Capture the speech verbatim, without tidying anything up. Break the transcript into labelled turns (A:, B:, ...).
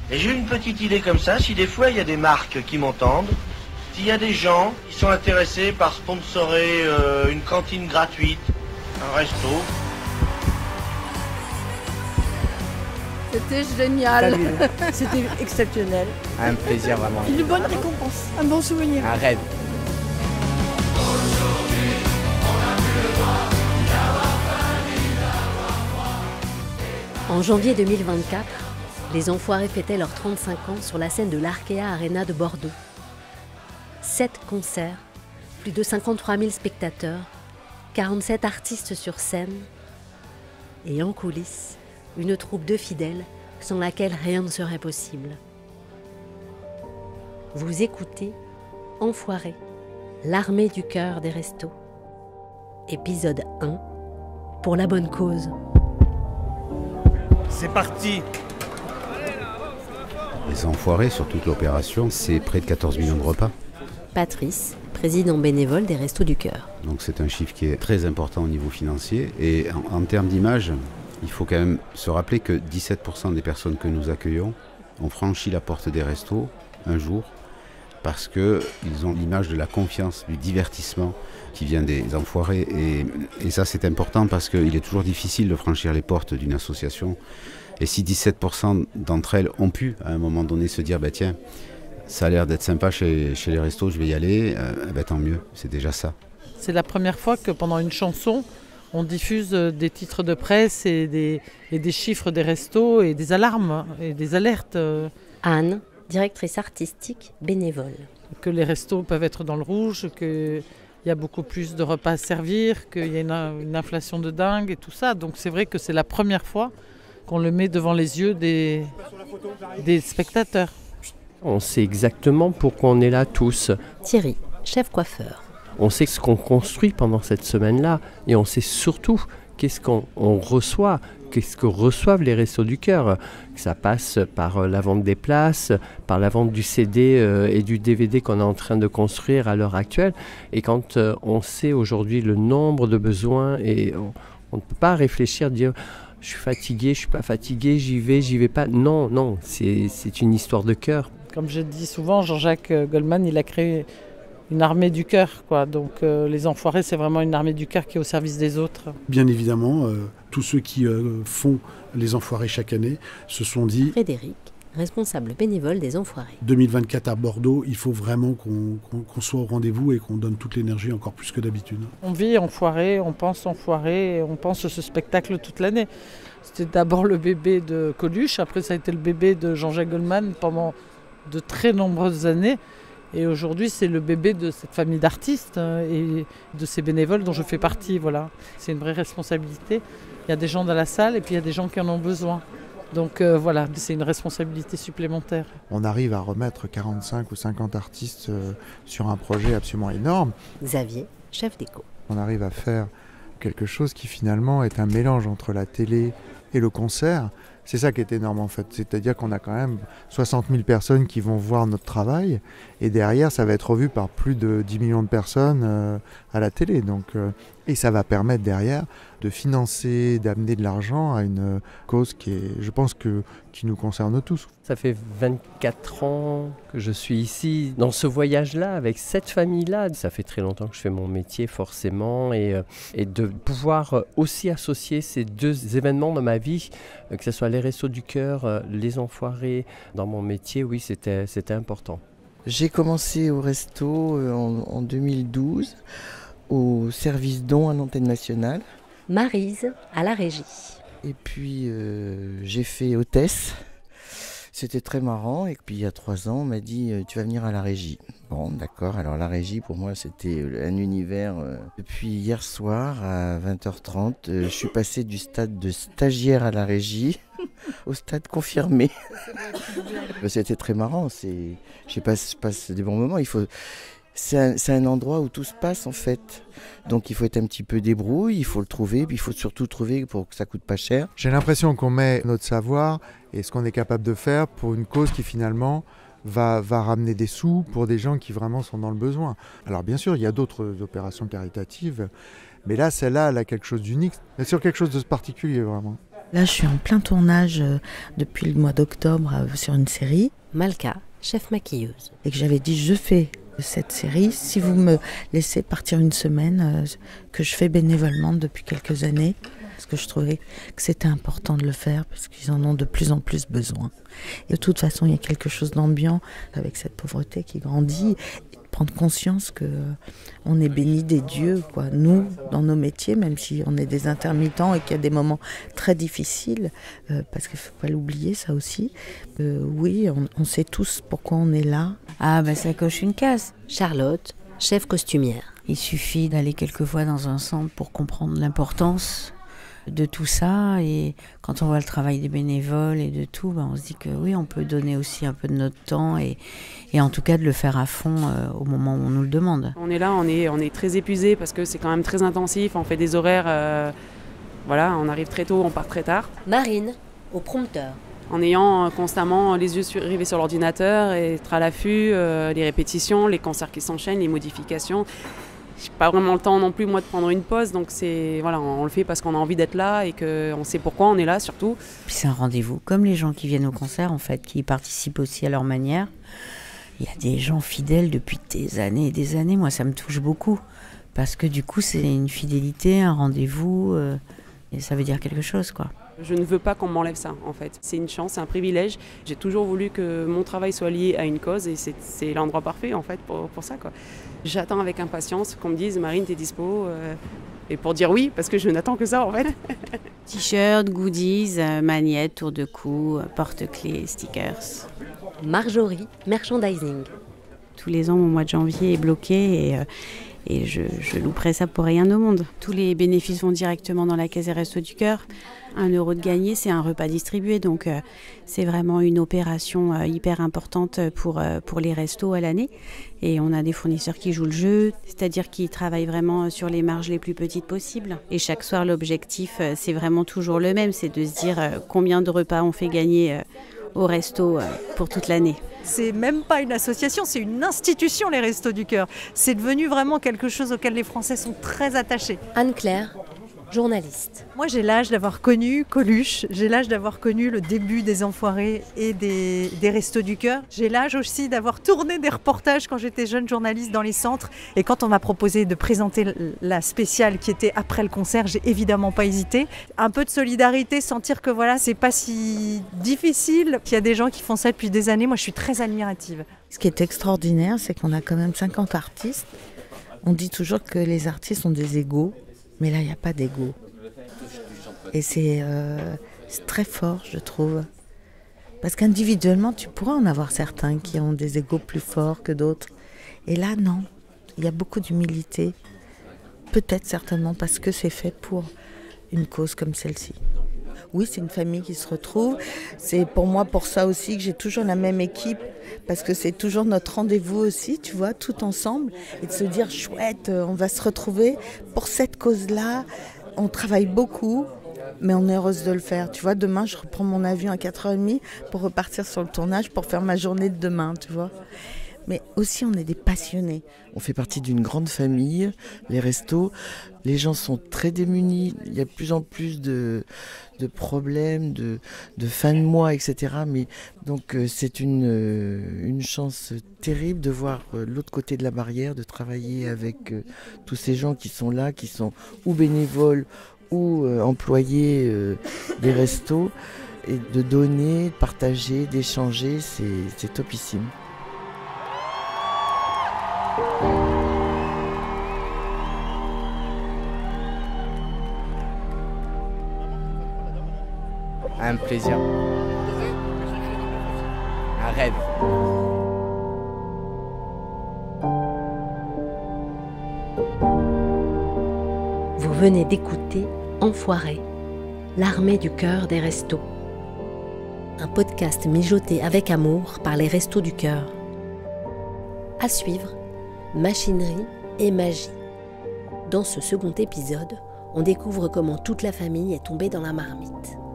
A: Et j'ai une petite idée comme ça, si des fois il y a des marques qui m'entendent, s'il y a des gens qui sont intéressés par sponsorer euh, une cantine gratuite, un resto.
B: C'était génial.
C: C'était exceptionnel.
D: Un plaisir vraiment.
C: Une bonne récompense, un bon souvenir.
D: Un rêve.
E: En janvier deux mille vingt-quatre, les Enfoirés fêtaient leurs trente-cinq ans sur la scène de l'Arkea Arena de Bordeaux. Sept concerts, plus de cinquante-trois mille spectateurs, quarante-sept artistes sur scène et en coulisses, une troupe de fidèles sans laquelle rien ne serait possible. Vous écoutez Enfoirés, l'armée du cœur des restos. Épisode un, pour la bonne cause.
F: C'est parti!
G: Les Enfoirés sur toute l'opération, c'est près de quatorze millions de repas.
E: Patrice, président bénévole des Restos du Cœur.
G: Donc c'est un chiffre qui est très important au niveau financier. Et en, en termes d'image, il faut quand même se rappeler que dix-sept pour cent des personnes que nous accueillons ont franchi la porte des restos un jour parce qu'ils ont l'image de la confiance, du divertissement qui vient des Enfoirés. Et, et ça c'est important parce qu'il est toujours difficile de franchir les portes d'une association. Et si dix-sept pour cent d'entre elles ont pu à un moment donné se dire bah, « tiens, ça a l'air d'être sympa chez, chez les restos, je vais y aller euh, », bah, tant mieux, c'est déjà ça.
H: C'est la première fois que pendant une chanson, on diffuse des titres de presse et des, et des chiffres des restos et des alarmes et des alertes.
E: Anne, directrice artistique bénévole.
H: Que les restos peuvent être dans le rouge, qu'il y a beaucoup plus de repas à servir, qu'il y a une, une inflation de dingue et tout ça. Donc c'est vrai que c'est la première fois qu'on le met devant les yeux des, des spectateurs.
I: On sait exactement pourquoi on est là tous.
E: Thierry, chef coiffeur.
I: On sait ce qu'on construit pendant cette semaine-là et on sait surtout qu'est-ce qu'on on reçoit, qu'est-ce que reçoivent les Restos du Cœur. Ça passe par la vente des places, par la vente du C D et du D V D qu'on est en train de construire à l'heure actuelle. Et quand on sait aujourd'hui le nombre de besoins, et on, on ne peut pas réfléchir, dire je suis fatigué, je suis pas fatigué, j'y vais, j'y vais pas. Non, non, c'est, c'est une histoire de cœur.
H: Comme je dis souvent, Jean-Jacques Goldman, il a créé une armée du cœur, quoi. Donc euh, les Enfoirés, c'est vraiment une armée du cœur qui est au service des autres.
J: Bien évidemment, euh, tous ceux qui euh, font les Enfoirés chaque année se sont dit...
E: Frédéric, responsable bénévole des Enfoirés.
J: deux mille vingt-quatre à Bordeaux, il faut vraiment qu'on, qu'on, qu'on soit au rendez-vous et qu'on donne toute l'énergie encore plus que d'habitude.
H: On vit Enfoirés, on pense Enfoirés, on pense ce spectacle toute l'année. C'était d'abord le bébé de Coluche, après ça a été le bébé de Jean-Jacques Goldman pendant de très nombreuses années. Et aujourd'hui, c'est le bébé de cette famille d'artistes et de ces bénévoles dont je fais partie. Voilà. C'est une vraie responsabilité. Il y a des gens dans la salle et puis il y a des gens qui en ont besoin. Donc euh, voilà, c'est une responsabilité supplémentaire.
K: On arrive à remettre quarante-cinq ou cinquante artistes euh, sur un projet absolument énorme.
E: Xavier, chef d'éco.
K: On arrive à faire quelque chose qui finalement est un mélange entre la télé et le concert. C'est ça qui est énorme en fait, c'est-à-dire qu'on a quand même soixante mille personnes qui vont voir notre travail et derrière ça va être revu par plus de dix millions de personnes euh, à la télé. Donc, euh, et ça va permettre derrière de financer, d'amener de l'argent à une cause qui est, je pense, que, qui nous concerne tous.
I: Ça fait vingt-quatre ans que je suis ici, dans ce voyage-là, avec cette famille-là. Ça fait très longtemps que je fais mon métier, forcément, et, et de pouvoir aussi associer ces deux événements dans ma vie, que ce soit les Restos du Cœur, les Enfoirés, dans mon métier, oui, c'était, c'était important.
C: J'ai commencé au resto en, en deux mille douze, au service don à l'antenne nationale.
E: Maryse, à la régie.
C: Et puis euh, j'ai fait hôtesse. C'était très marrant. Et puis il y a trois ans, on m'a dit euh, tu vas venir à la régie. Bon, d'accord. Alors la régie, pour moi, c'était un univers. Euh... Depuis hier soir, à vingt heures trente, euh, je suis passé du stade de stagiaire à la régie au stade confirmé. C'était très marrant. C'est... Je passe, je passe des bons moments. Il faut... C'est un, c'est un endroit où tout se passe en fait. Donc il faut être un petit peu débrouille, il faut le trouver, puis il faut surtout trouver pour que ça coûte pas cher.
K: J'ai l'impression qu'on met notre savoir et ce qu'on est capable de faire pour une cause qui finalement va, va ramener des sous pour des gens qui vraiment sont dans le besoin. Alors bien sûr, il y a d'autres opérations caritatives, mais là, celle-là, elle a quelque chose d'unique, mais sur quelque chose de particulier vraiment.
B: Là, je suis en plein tournage euh, depuis le mois d'octobre euh, sur une série.
E: Malka, chef maquilleuse.
B: Et que j'avais dit, je fais cette série si vous me laissez partir une semaine, euh, que je fais bénévolement depuis quelques années. Parce que je trouvais que c'était important de le faire, parce qu'ils en ont de plus en plus besoin. Et de toute façon, il y a quelque chose d'ambiant avec cette pauvreté qui grandit. Prendre conscience qu'on est béni des dieux, quoi. Nous, dans nos métiers, même si on est des intermittents et qu'il y a des moments très difficiles, euh, parce qu'il ne faut pas l'oublier, ça aussi, euh, oui, on, on sait tous pourquoi on est là.
D: Ah, ben ça coche une case.
E: Charlotte, chef costumière.
D: Il suffit d'aller quelquefois dans un centre pour comprendre l'importance de tout ça, et quand on voit le travail des bénévoles et de tout, ben on se dit que oui, on peut donner aussi un peu de notre temps et, et en tout cas de le faire à fond euh, au moment où on nous le demande.
F: On est là, on est, on est très épuisés parce que c'est quand même très intensif, on fait des horaires, euh, voilà, on arrive très tôt, on part très tard.
E: Marine, au prompteur.
F: En ayant constamment les yeux sur, rivés sur l'ordinateur, et être à l'affût, euh, les répétitions, les concerts qui s'enchaînent, les modifications. J'ai pas vraiment le temps non plus moi de prendre une pause, donc c'est voilà, on, on le fait parce qu'on a envie d'être là et qu'on sait pourquoi on est là surtout.
D: Puis c'est un rendez-vous, comme les gens qui viennent au concert en fait, qui y participent aussi à leur manière. Il y a des gens fidèles depuis des années et des années, moi ça me touche beaucoup, parce que du coup c'est une fidélité, un rendez-vous, euh, et ça veut dire quelque chose quoi.
F: Je ne veux pas qu'on m'enlève ça, en fait. C'est une chance, c'est un privilège. J'ai toujours voulu que mon travail soit lié à une cause et c'est, c'est l'endroit parfait, en fait, pour, pour ça, quoi. J'attends avec impatience qu'on me dise « Marine, t'es dispo euh, ?» Et pour dire oui, parce que je n'attends que ça, en fait.
D: T-shirt, goodies, euh, magnettes, tour de cou, porte-clés, stickers.
E: Marjorie, merchandising.
D: Tous les ans, mon mois de janvier est bloqué et... Euh, Et je, je louperais ça pour rien au monde. Tous les bénéfices vont directement dans la caisse des Restos du Cœur. Un euro de gagné, c'est un repas distribué. Donc euh, c'est vraiment une opération euh, hyper importante pour, euh, pour les restos à l'année. Et on a des fournisseurs qui jouent le jeu, c'est-à-dire qui travaillent vraiment sur les marges les plus petites possibles. Et chaque soir, l'objectif, euh, c'est vraiment toujours le même. C'est de se dire euh, combien de repas on fait gagner euh, au resto euh, pour toute l'année.
L: C'est même pas une association, c'est une institution, les Restos du Cœur. C'est devenu vraiment quelque chose auquel les Français sont très attachés.
E: Anne-Claire, journaliste.
L: Moi, j'ai l'âge d'avoir connu Coluche, j'ai l'âge d'avoir connu le début des Enfoirés et des, des Restos du Cœur. J'ai l'âge aussi d'avoir tourné des reportages quand j'étais jeune journaliste dans les centres. Et quand on m'a proposé de présenter la spéciale qui était après le concert, j'ai évidemment pas hésité. Un peu de solidarité, sentir que voilà, c'est pas si difficile, qu'il y a des gens qui font ça depuis des années. Moi, je suis très admirative.
B: Ce qui est extraordinaire, c'est qu'on a quand même cinquante artistes. On dit toujours que les artistes ont des égos. Mais là, il n'y a pas d'ego. Et c'est, euh, c'est très fort, je trouve. Parce qu'individuellement, tu pourras en avoir certains qui ont des égos plus forts que d'autres. Et là, non. Il y a beaucoup d'humilité. Peut-être, certainement, parce que c'est fait pour une cause comme celle-ci. Oui, c'est une famille qui se retrouve. C'est pour moi, pour ça aussi, que j'ai toujours la même équipe. Parce que c'est toujours notre rendez-vous aussi, tu vois, tout ensemble. Et de se dire, chouette, on va se retrouver pour cette cause-là. On travaille beaucoup, mais on est heureuse de le faire. Tu vois, demain, je reprends mon avion à quatre heures trente pour repartir sur le tournage, pour faire ma journée de demain, tu vois. Mais aussi, on est des passionnés.
C: On fait partie d'une grande famille, les restos. Les gens sont très démunis. Il y a de plus en plus de, de problèmes, de, de fin de mois, et cetera. Mais donc, euh, c'est une, euh, une chance terrible de voir euh, l'autre côté de la barrière, de travailler avec euh, tous ces gens qui sont là, qui sont ou bénévoles ou euh, employés euh, des restos. Et de donner, de partager, d'échanger, c'est, c'est topissime.
M: Un plaisir. Un rêve.
E: Vous venez d'écouter Enfoirés, l'armée du cœur des restos. Un podcast mijoté avec amour par les Restos du Cœur. À suivre, machinerie et magie. Dans ce second épisode, on découvre comment toute la famille est tombée dans la marmite.